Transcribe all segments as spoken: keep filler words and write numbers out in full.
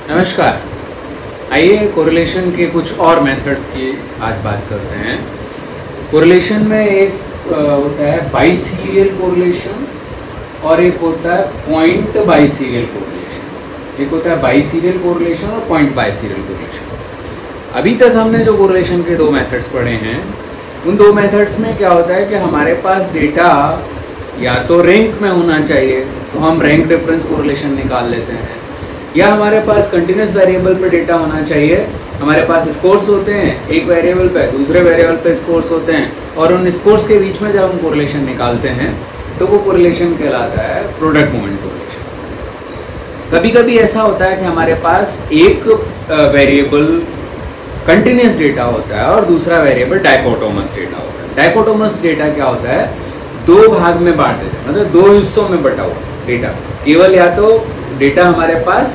नमस्कार। आइए कोरिलेशन के कुछ और मेथड्स की आज बात करते हैं। कोरिलेशन में एक होता है बाई सीरियल कोरिलेशन और एक होता है पॉइंट बाई सीरियल कोरिलेशन। एक होता है बाई सीरियल कोरिलेशन और पॉइंट बाई सीरियल कोरिलेशन। अभी तक हमने जो कोरिलेशन के दो मेथड्स पढ़े हैं, उन दो मेथड्स में क्या होता है कि हमारे पास डेटा या तो रैंक में होना चाहिए, तो हम रैंक डिफरेंस कोरिलेशन निकाल लेते हैं, या हमारे पास कंटिन्यूस वेरिएबल पे डेटा होना चाहिए। हमारे पास स्कोर्स होते हैं, एक वेरिएबल पे दूसरे वेरिएबल पे स्कोर्स होते हैं, और उन स्कोर्स के बीच में जब हम कोरिलेशन निकालते हैं तो वो कोरिलेशन कहलाता है प्रोडक्ट मोमेंट कोरिलेशन। कभी कभी ऐसा होता है कि हमारे पास एक वेरिएबल कंटिन्यूस डेटा होता है और दूसरा वेरिएबल डायकोटोमस डेटा होता है। डायकोटोमस डेटा क्या होता है, दो भाग में बांट देते हैं, मतलब दो हिस्सों में बटा हुआ डेटा। केवल या तो डेटा हमारे पास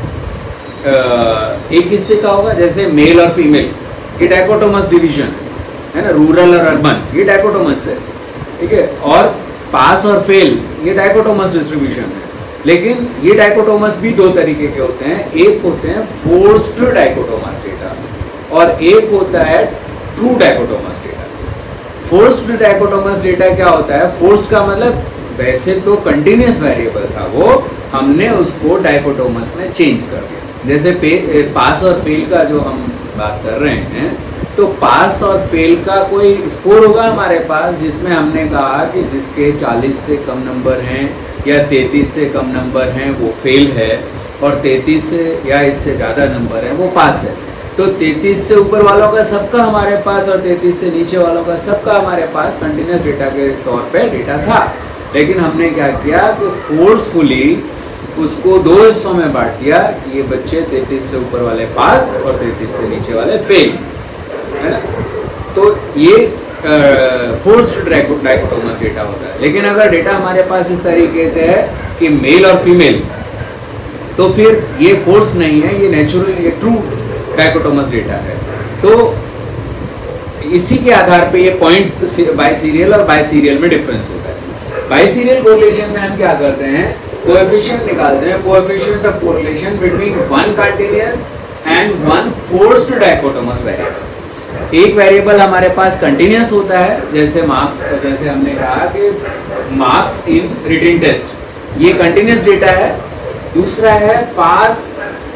एक हिस्से का होगा, जैसे मेल और फीमेल, ये डायकोटोमस डिवीजन है ना, रूरल और अर्बन ये डायकोटोमस है, ठीक है। और पास और फेल ये डायकोटोमस डिस्ट्रीब्यूशन है। लेकिन ये डायकोटोमस भी दो तरीके के होते हैं, एक होते हैं फोर्स्ड डायकोटोमस डेटा और एक होता है true dichotomous data. Forced dichotomous data क्या होता है, फोर्स्ड का मतलब वैसे तो कंटिन्यूस वेरिएबल था, वो हमने उसको डायकोटोमस में चेंज कर दिया। जैसे पे, पास और फेल का जो हम बात कर रहे हैं, तो पास और फेल का कोई स्कोर होगा हमारे पास, जिसमें हमने कहा कि जिसके चालीस से कम नंबर हैं या तैंतीस से कम नंबर हैं वो फेल है, और तैंतीस से या इससे ज़्यादा नंबर है वो पास है। तो तैंतीस से ऊपर वालों का सबका हमारे पास और तैंतीस से नीचे वालों का सबका हमारे पास कंटिन्यूस डेटा के तौर पे डेटा था। लेकिन हमने क्या किया कि फोर्सफुली उसको दो हिस्सों में बांट दिया कि ये बच्चे तैंतीस से ऊपर वाले पास और तैंतीस से नीचे वाले फेल, है ना। तो ये फोर्स्ड डायकोटोमस डेटा होता है। लेकिन अगर डेटा हमारे पास इस तरीके से है कि मेल और फीमेल, तो फिर ये फोर्स नहीं है, ये नेचुरल, ये ट्रू डायकोटोमस डेटा है। तो इसी के आधार पे ये पॉइंट बाई सीरियल और बाई सीरियल में डिफरेंस होता है। बाई सीरियल कोरिलेशन में हम क्या करते हैं, कोएफिशिएंट निकालते हैं, coefficient of correlation between one continuous and one forced dichotomous variable. एक वेरिएबल हमारे पास कंटीन्यूअस होता है, जैसे मार्क्स, जैसे हमने कहा कि मार्क्स इन रिटन टेस्ट, ये कंटीन्यूअस डेटा है। दूसरा है pass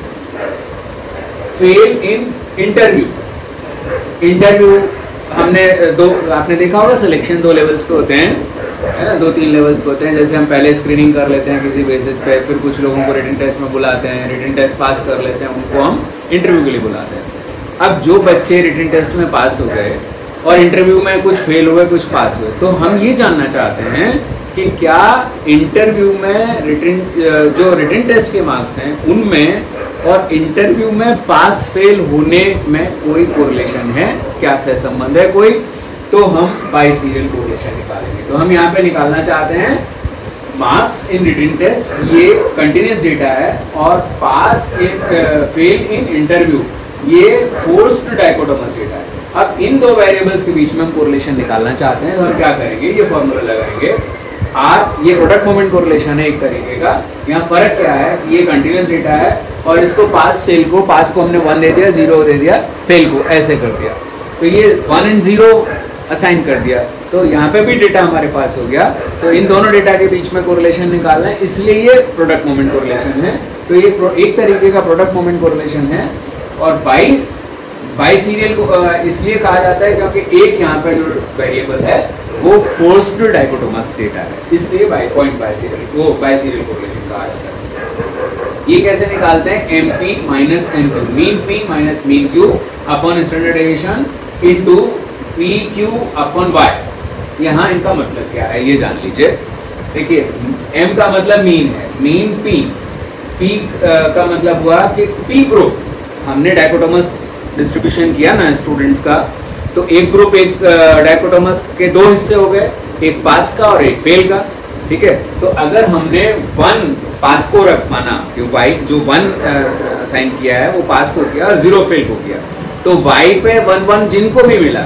fail in interview. Interview हमने दो, आपने देखा होगा सिलेक्शन दो लेवल्स पे होते हैं, है ना, दो तीन लेवल्स पे होते हैं। जैसे हम पहले स्क्रीनिंग कर लेते हैं किसी बेसिस पे, फिर कुछ लोगों को रिटन टेस्ट में बुलाते हैं, रिटन टेस्ट पास कर लेते हैं, उनको हम इंटरव्यू के लिए बुलाते हैं। अब जो बच्चे रिटन टेस्ट में पास हो गए और इंटरव्यू में कुछ फेल हुए कुछ पास हुए, तो हम ये जानना चाहते हैं कि क्या इंटरव्यू में रिटन जो रिटन टेस्ट के मार्क्स हैं उनमें और इंटरव्यू में पास फेल होने में कोई कोरिलेशन है, क्या सहसंबंध है कोई, तो हम बाई सीरियल कोरिलेशन निकालेंगे। तो हम यहाँ पे निकालना चाहते हैं मार्क्स इन रिटन टेस्ट, ये कंटिन्यूस डेटा है, और pass in fail in interview ये फोर्स्ड डायकोटोमस डेटा है। अब इन दो वेरिएबल्स के बीच में हम कोरिलेशन निकालना चाहते हैं, तो हम क्या करेंगे, ये फॉर्मूला लगाएंगे आर। ये प्रोडक्ट मोमेंट कोरिलेशन है एक तरीके का। यहाँ फर्क क्या है, ये कंटिन्यूस डेटा है और इसको पास फेल को, पास को हमने वन दे दिया, जीरो दे दिया, फेल को ऐसे कर दिया, तो ये वन एंड जीरो असाइन कर दिया। तो यहाँ पे भी डेटा हमारे पास हो गया। तो इन दोनों डेटा के बीच में कोरिलेशन निकालना है, इसलिए ये प्रोडक्ट मोमेंट कोरिलेशन है। तो ये एक तरीके का प्रोडक्ट मोमेंट कोरिलेशन है। और बाईस बाई सीरियल को इसलिए कहा जाता है क्योंकि एक यहाँ पे जो वेरिएबल है वो फोर्स्ड डायकोटोमस डेटा है, इसलिए बाई पॉइंट बाई सीरियल वो बाई सीरियल कोरिलेशन कहा जाता है। ये कैसे निकालते हैं, M P minus M Q, mean P minus mean Q upon standard deviation into P Q upon Y. यहाँ इनका मतलब क्या है ये जान लीजिए। देखिए, एम का मतलब मीन है, मीन पी, पी का मतलब हुआ कि पी ग्रुप, हमने डायकोटोमस डिस्ट्रीब्यूशन किया ना स्टूडेंट्स का, तो एक ग्रुप, एक डायकोटोमस के दो हिस्से हो गए, एक पास का और एक फेल का, ठीक है। तो अगर हमने वन पास को रख माना कि वाई जो वन असाइन किया है वो पास को किया और जीरो फेल को किया, तो वाई पे वन वन जिनको भी मिला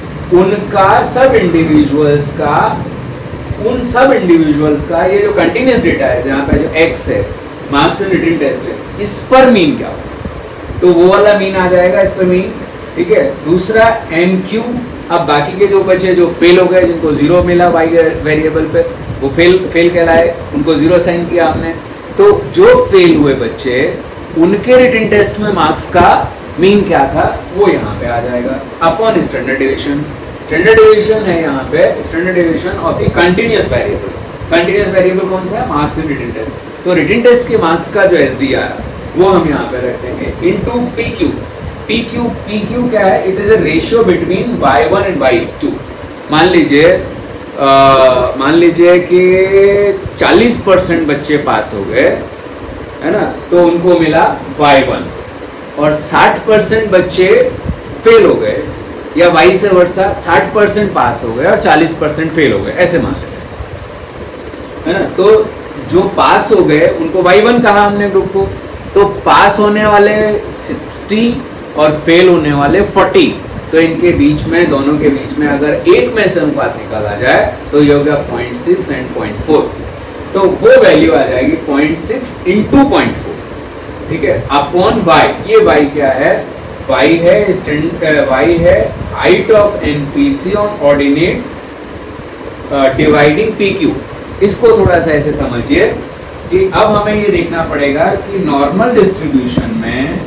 उनका सब इंडिविजुअल्स का उन सब इंडिविजुअल्स का ये जो कंटिन्यूस डेटा है, जहाँ पे जो एक्स है मार्क्स इन रिटन टेस्ट है, इस पर मीन क्या होगा, तो वो वाला मीन आ जाएगा इस पर मीन, ठीक है। दूसरा एम क्यू, अब बाकी के जो बचे जो फेल हो गए, जिनको जीरो मिला वाई वेरिएबल पे, वो फेल फेल कहलाए, उनको जीरो साइन किया हमने, तो जो फेल हुए बच्चे उनके रिटन टेस्ट में मार्क्स का मीन क्या था वो यहाँ पे आ जाएगा upon standard deviation. Standard deviation है यहाँ पे standard deviation of the continuous variable. Continuous variable कौन सा है, मार्क्स इन रिटन टेस्ट। तो रिटन टेस्ट के मार्क्स का जो एस डी आया वो हम यहाँ पे रख देंगे into P Q. P Q P Q क्या है, it is a ratio between Y one and Y two. मान लीजिए मान लीजिए कि चालीस परसेंट बच्चे पास हो गए है ना, तो उनको मिला वाई वन, और साठ परसेंट बच्चे फेल हो गए, या वाइस से वर्सा साठ परसेंट पास हो गए और चालीस परसेंट फेल हो गए, ऐसे मान लेते हैं है ना। तो जो पास हो गए उनको वाई वन कहा हमने ग्रुप को, तो पास होने वाले साठ और फेल होने वाले चालीस, तो इनके बीच में दोनों के बीच में अगर एक में से अनुपात निकाला जाए तो ये हो गया point six and point four, तो वो वैल्यू आ जाएगी point six into point four, ठीक है, अपॉन वाई। ये वाई क्या है, वाई है स्टैंड वाई है height of NPC on ordinate dividing P Q. इसको थोड़ा सा ऐसे समझिए कि अब हमें ये देखना पड़ेगा कि नॉर्मल डिस्ट्रीब्यूशन में,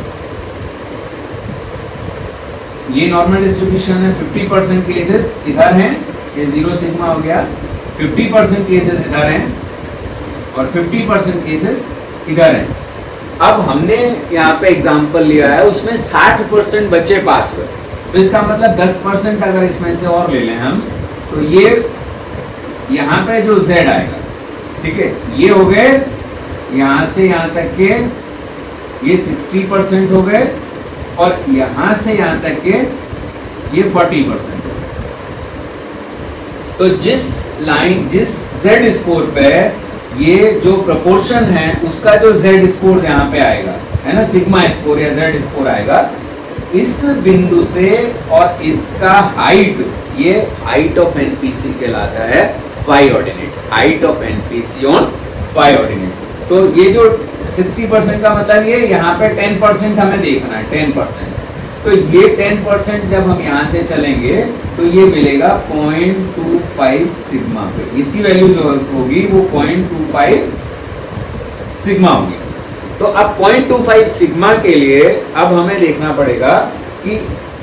ये नॉर्मल डिस्ट्रीब्यूशन है, फिफ्टी परसेंट केसेस इधर हैं, ये जीरो सिग्मा हो गया, फिफ्टी परसेंट केसेस इधर हैं और फिफ्टी परसेंट केसेस इधर हैं। अब हमने यहाँ पे एग्जांपल लिया है, उसमें साठ परसेंट बच्चे पास हुए, तो इसका मतलब दस परसेंट अगर इसमें से और ले लें हम, तो ये यहाँ पे जो Z आएगा, ठीक है, ये हो गए यहाँ से यहाँ तक के ये साठ परसेंट हो गए, और यहाँ से यहाँ तक के ये चालीस परसेंट हो गए। तो जिस लाइन जिस Z स्कोर पे ये जो प्रोपोर्शन है उसका जो Z स्कोर यहाँ पे आएगा है ना, सिग्मा स्कोर या Z स्कोर आएगा, इस बिंदु से और इसका हाइट, ये हाइट ऑफ एनपीसी कहलाता है Y ordinate, height of NPC on Y ordinate. तो ये जो साठ परसेंट का मतलब ये यहाँ पे दस परसेंट हमें देखना है, दस परसेंट, तो ये दस परसेंट जब हम यहाँ से चलेंगे तो ये मिलेगा पॉइंट टू फाइव सिग्मा पे, इसकी वैल्यू जो होगी वो पॉइंट टू फाइव सिग्मा होगी। तो अब पॉइंट टू फाइव सिग्मा के लिए अब हमें देखना पड़ेगा कि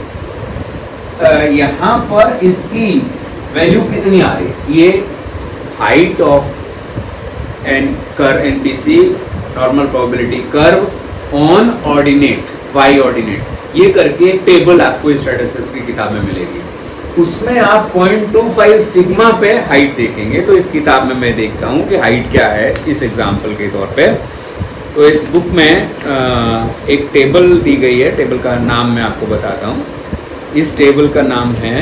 यहाँ पर इसकी वैल्यू कितनी आ रही है। ये हाइट ऑफ एन कर NPC normal probability curve on ordinate Y ordinate, ये करके एक टेबल आपको स्टैटिस्टिक्स की किताब में मिलेगी, उसमें आप पॉइंट टू फाइव सिग्मा पे हाइट देखेंगे। तो इस किताब में मैं देखता हूँ कि हाइट क्या है इस एग्जाम्पल के तौर पे। तो इस बुक में एक टेबल दी गई है, टेबल का नाम मैं आपको बताता हूँ। इस टेबल का नाम है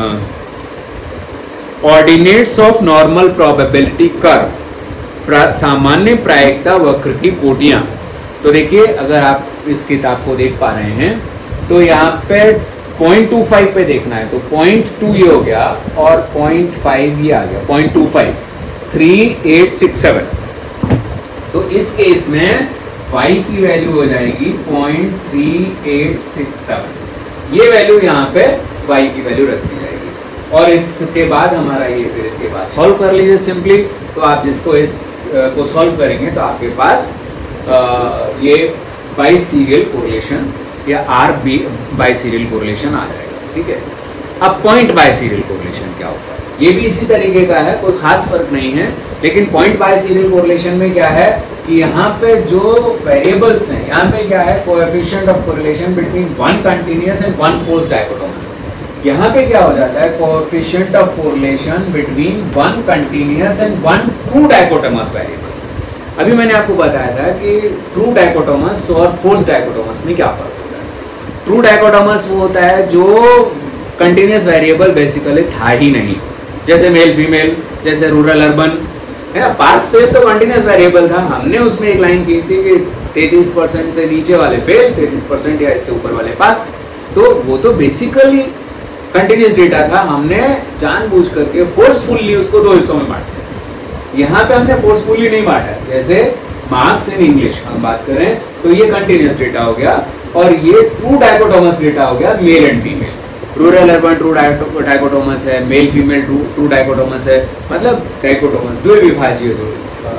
ordinates of normal probability curve, सामान्य प्रायिकता वक्र की कोटियाँ। तो देखिए अगर आप इस किताब को देख पा रहे हैं तो यहाँ पे पॉइंट टू फाइव पे देखना है, तो पॉइंट टू ये हो गया और पॉइंट फाइव ये आ गया, point two five, three eight six seven. तो इस केस में y की वैल्यू हो जाएगी point three eight six seven, ये वैल्यू यहाँ पे y की वैल्यू रख दी जाएगी। और इसके बाद हमारा ये फिर इसके बाद सॉल्व कर लीजिए सिंपली। तो आप जिसको इस को सॉल्व करेंगे तो आपके पास आ, ये बाई सीरियल कोरिलेशन या R B by serial correlation आ जाएगा, ठीक है। अब पॉइंट बाई सीरियल कोरिलेशन क्या होता है, ये भी इसी तरीके का है, कोई खास फर्क नहीं है। लेकिन पॉइंट बाई सीरियल कोरिलेशन में क्या है कि यहाँ पे जो वेरिएबल्स हैं, यहाँ पे क्या है, coefficient of correlation between one continuous and one force dichotomous. यहाँ पे क्या हो जाता है, coefficient of correlation between one continuous and one true dichotomous variable. अभी मैंने आपको बताया था कि ट्रू डायकोटोमस और फोर्स डायकोटोमस में क्या फर्क होता है। ट्रू डायकोटोमस वो होता है जो कंटीन्यूअस वेरिएबल बेसिकली था ही नहीं, जैसे मेल फीमेल, जैसे रूरल अर्बन, है ना। पास फेल तो कंटीन्यूअस वेरिएबल था, हमने उसमें एक लाइन की थी कि तैंतीस परसेंट से नीचे वाले फेल, तैंतीस परसेंट या इससे ऊपर वाले पास। तो वो तो बेसिकली कंटिन्यूस डेटा था, हमने जानबूझ करके फोर्सफुली उसको दो हिस्सों में बांटा। यहाँ पे हमने फोर्सफुली नहीं बांटा। जैसे मार्क्स इन इंग्लिश हम बात करें तो ये कंटिन्यूस डेटा हो गया, और ये ट्रू डाइकोटोमस डेटा हो गया male and female. Rural urban true dichotomous है, male female true true dichotomous है, मतलब डाइकोटोमस द्विविभाज्य जो।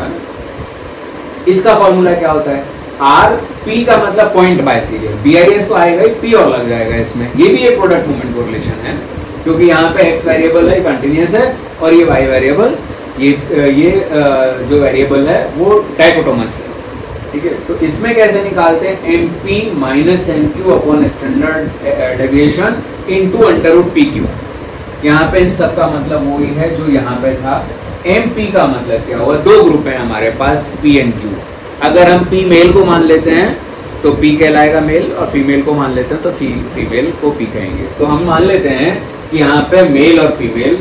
इसका फॉर्मूला क्या होता है, आर पी का मतलब point biserial, B I S तो आएगा ही, पी और लग जाएगा इसमें। ये भी एक प्रोडक्ट मूवमेंट कोरिलेशन है, क्योंकि यहाँ पे एक्स वेरिएबल है कंटिन्यूस है, और ये वाई वेरिएबल ये ये जो वेरिएबल है वो डाइकोटोमस है, ठीक है। तो इसमें कैसे निकालते हैं, M P minus M Q upon standard deviation into under root P Q. यहाँ पे इन सब का मतलब वही है जो यहाँ पे था। एम पी का मतलब क्या हुआ, दो ग्रुप है हमारे पास पी एंड क्यू। अगर हम पी मेल को मान लेते हैं तो पी कहलाएगा मेल, और फीमेल को मान लेते हैं तो फी, फीमेल को पी कहेंगे। तो हम मान लेते हैं कि यहाँ पे मेल और फीमेल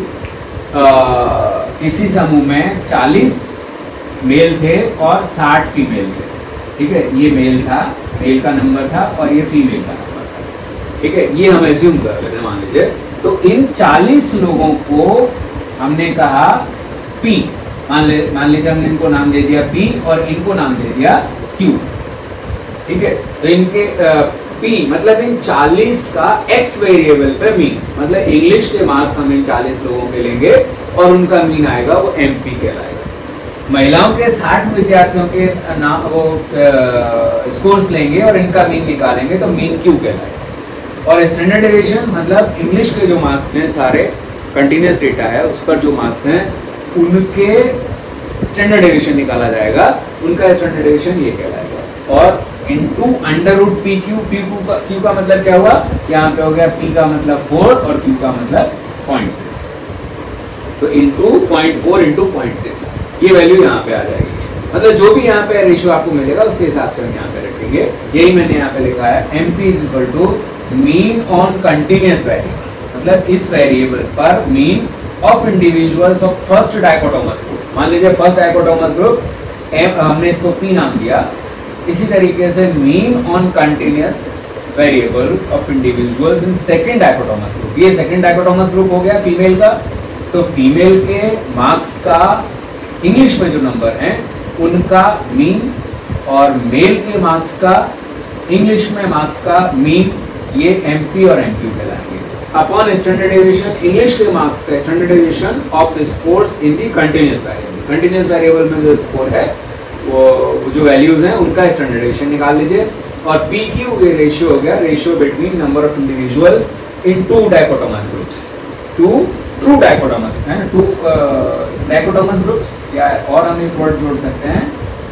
किसी समूह में चालीस मेल थे और साठ फीमेल थे, ठीक है। ये मेल था, मेल का नंबर था, और ये फीमेल का नंबर था, ठीक है। ये हम एज्यूम कर लेते हैं, मान लीजिए। तो इन चालीस लोगों को हमने कहा पी, मान ले मान लीजिए हमने इनको नाम दे दिया पी और इनको नाम दे दिया क्यू, ठीक है। तो इनके पी मतलब इन चालीस का एक्स वेरिएबल पे मीन, मतलब इंग्लिश के मार्क्स हम इन चालीस लोगों के लेंगे और उनका मीन आएगा वो एमपी कहलाएगा। महिलाओं के साठ विद्यार्थियों के नाम वो स्कोर्स लेंगे और इनका मीन निकालेंगे तो मीन क्यू कहलाएगा। और स्टैंडर्ड डेविएशन मतलब इंग्लिश के जो मार्क्स हैं सारे कंटिन्यूस डेटा है उस पर जो मार्क्स हैं उनके स्टैंडर्ड डेविएशन निकाला जाएगा, उनका स्टैंडर्ड डेविएशन ये कहलाएगा। और into under root P Q, P Q का क्यू का मतलब क्या हुआ, यहाँ पे हो गया पी का मतलब फोर और क्यू का मतलब पॉइंट सिक्स, तो into point four into point six ये वैल्यू यहाँ पे आ जाएगी। मतलब जो भी यहाँ पे रेशियो आपको मिलेगा उसके हिसाब से हम यहाँ पे रखेंगे। यही मैंने यहाँ पे लिखा है, M P is equal to mean on continuous variable, मतलब इस वेरिएबल पर mean of individuals of first dichotomous group. मान लीजिए फर्स्ट डाइकोटोमस ग्रुप एम, हमने इसको पी नाम दिया। इसी तरीके से mean on continuous variable of individuals in second dichotomous group, ये सेकंड डाइकोटोमस ग्रुप हो गया फीमेल का। तो फीमेल के मार्क्स का इंग्लिश में जो नंबर हैं उनका मीन, और मेल के मार्क्स का इंग्लिश में मार्क्स का मीन, ये एमपी और एमक्यू कहलाएंगे। अपॉन स्टैंडर्ड डेविएशन इंग्लिश के मार्क्स का standard deviation of scores in the continuous variable, continuous variable में जो स्कोर है वो जो वैल्यूज हैं उनका स्टैंडर्ड डेविएशन निकाल लीजिए। और पी क्यू ये रेशियो हो गया, ratio between number of individuals in two dichotomous groups, two true dichotomous है ना, टू डाइकोटोमस ग्रुप्स, या और हम एक वर्ड जोड़ सकते हैं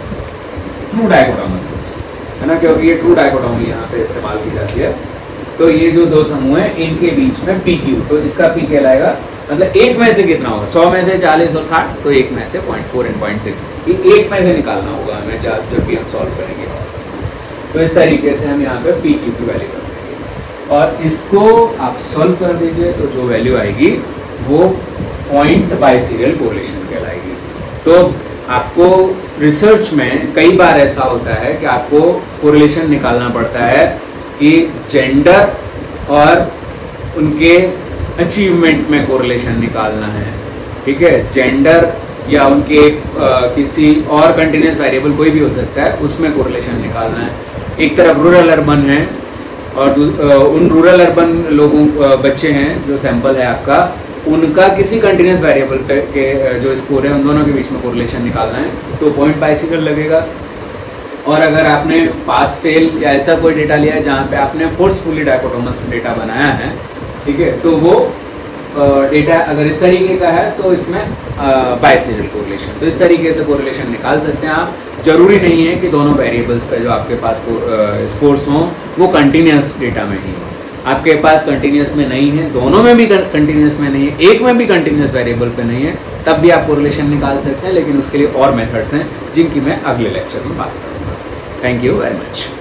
ट्रू डाइकोटोमस ग्रुप्स, है ना, क्योंकि ये ट्रू डाइकोटोमी यहाँ पे इस्तेमाल की जाती है। तो ये जो दो समूह हैं इनके बीच में पी क्यू, तो इसका पी कहलाएगा, मतलब एक में से कितना होगा, सौ में से चालीस और साठ, तो एक में से point four and point six, ये एक में से निकालना होगा हमें जब जब भी हम सॉल्व करेंगे। तो इस तरीके से हम यहाँ पे पी क्यू की वैल्यू कर देंगे और इसको आप सॉल्व कर दीजिए तो जो वैल्यू आएगी वो पॉइंट बाय सीरियल कोरिलेशन कहलाएगी। तो आपको रिसर्च में कई बार ऐसा होता है कि आपको कोरिलेशन निकालना पड़ता है कि जेंडर और उनके अचीवमेंट में कोरिलेशन निकालना है, ठीक है। जेंडर या उनके आ, किसी और कंटिन्यूस वेरिएबल कोई भी हो सकता है उसमें कोरिलेशन निकालना है। एक तरफ रूरल अर्बन है और आ, उन रूरल अर्बन लोगों बच्चे हैं जो सैंपल है आपका, उनका किसी कंटिन्यूस वेरिएबल पे के जो स्कोर है उन दोनों के बीच में कोरिलेशन निकालना है तो पॉइंट बाय सीरियल लगेगा। और अगर आपने पास फेल या ऐसा कोई डेटा लिया है जहाँ पे आपने फोर्सफुली डाइकोटोमस डेटा बनाया है, ठीक है, तो वो डेटा अगर इस तरीके का है तो इसमें बाय सीरियल कोरिलेशन, तो इस तरीके से कोरिलेशन निकाल सकते हैं आप। जरूरी नहीं है कि दोनों वेरिएबल्स पे जो आपके पास स्कोर्स हों वो कंटिन्यूस डेटा में ही हो, आपके पास कंटिन्यूस में नहीं है, दोनों में भी कंटिन्यूस में नहीं है, एक में भी कंटिन्यूस वेरिएबल पे नहीं है, तब भी आप कोरिलेशन निकाल सकते हैं। लेकिन उसके लिए और मेथड्स हैं जिनकी मैं अगले लेक्चर में बात करूँगा। Thank you very much.